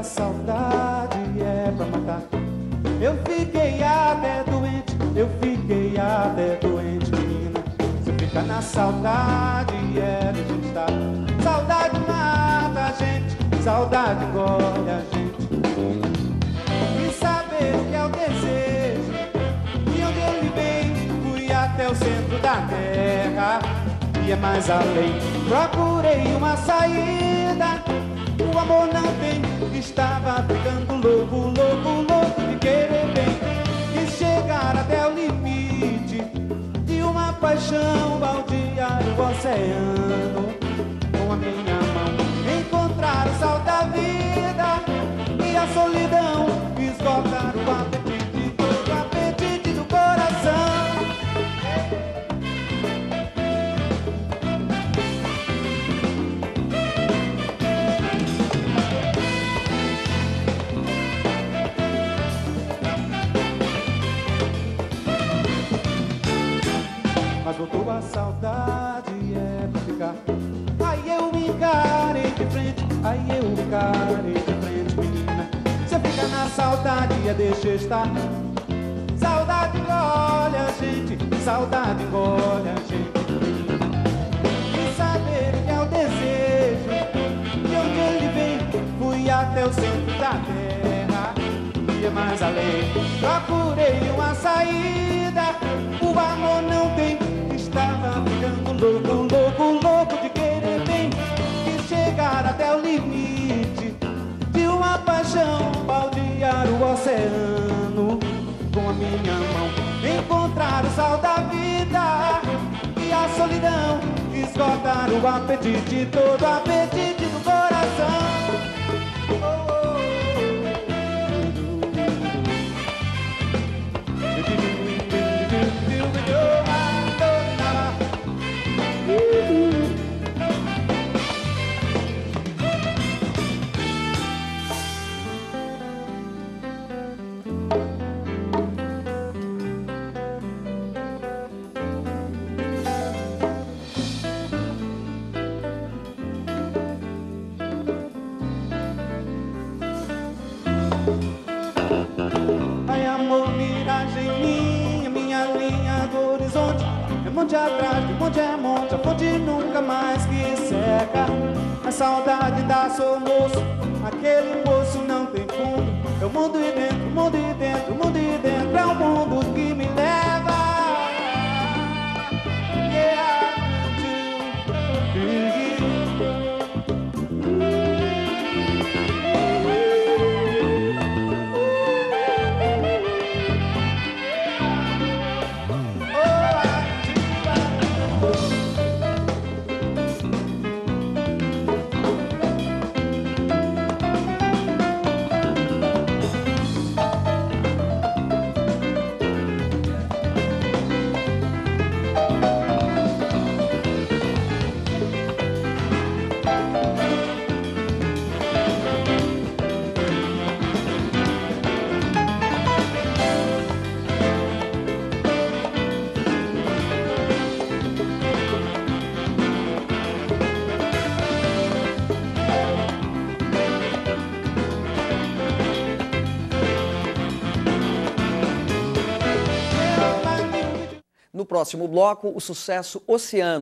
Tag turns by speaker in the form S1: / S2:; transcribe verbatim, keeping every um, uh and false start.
S1: a saudade é pra matar. Eu fiquei até doente, eu fiquei até doente, menina. Se eu ficar na saudade é de gente estar. Saudade mata a gente, saudade engole a gente. E saber o que é o desejo, e onde ele vem, fui até o centro da terra. E é mais além, procurei uma saída. O amor não tem, estava ficando louco, louco, louco de querer bem. E chegar até o limite de uma paixão, baldear o oceano com a minha mão. Encontrar o sal da vida e a solidão, esgotar o apetite, todo o apetite do coração. Mas voltou a saudade, é pra ficar. Aí eu me encarei de frente, aí eu me encarei de frente, menina. Se eu ficar na saudade, é deixa estar. Saudade engole a gente, saudade engole a gente, menina. E saber que é o desejo, de onde ele vem, fui até o centro da terra. E é mais além, procurei uma saída. O amor não tem, estava ficando louco, louco, louco de querer bem. E chegar até o limite de uma paixão, baldear o oceano com a minha mão. Encontrar o sal da vida e a solidão, esgotar o apetite, todo o apetite do coração. Ai amor, miragem minha, minha linha do horizonte. É monte atrás de monte, é monte, a fonte nunca mais que seca. A saudade dá soluço, aquele poço não tem fundo. É o mundo e dentro, o mundo e dentro, o mundo e dentro. É o mundo que me leva. Yeah, to
S2: No próximo bloco, o sucesso Oceano.